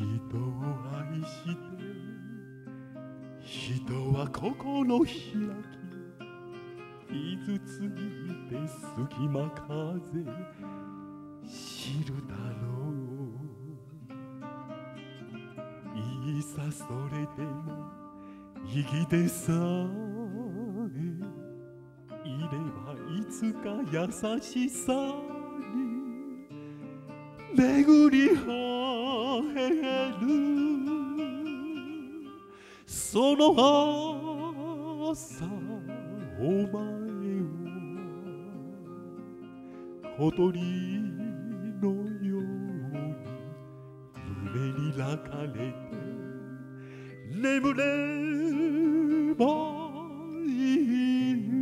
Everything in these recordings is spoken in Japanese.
人を愛して人は心開き傷ついて隙間風知るだろう。いいさそれでも生きてさえいればいつか優しさに巡り合える。その朝お前を小鳥のように夢に抱かれて眠ればいい。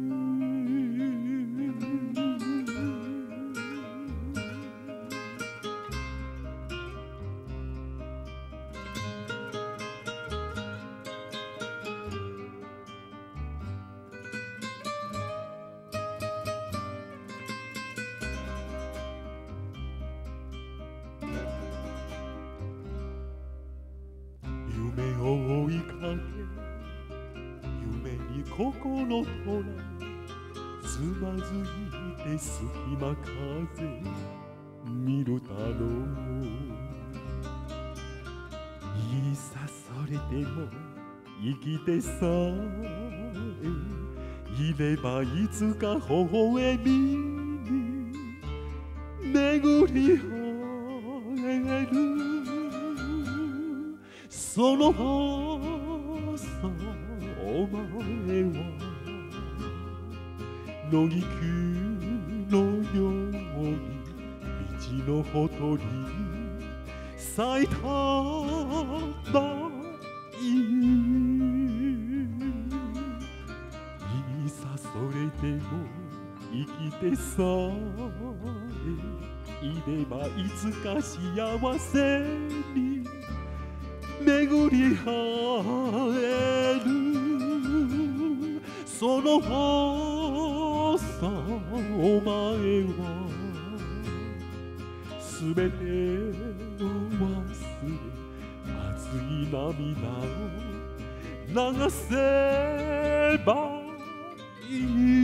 夢を追いかけ夢に心とらつまずいて隙間風見るだろう。いいさそれでも生きてさえいればいつか微笑みに巡り合える。その朝お前は野菊のように道のほとりに咲いたばいい。いいさそれでも生きてさえいればいつか幸せに巡り合える。その朝お前はすべてを忘れ熱い涙を流せばいい。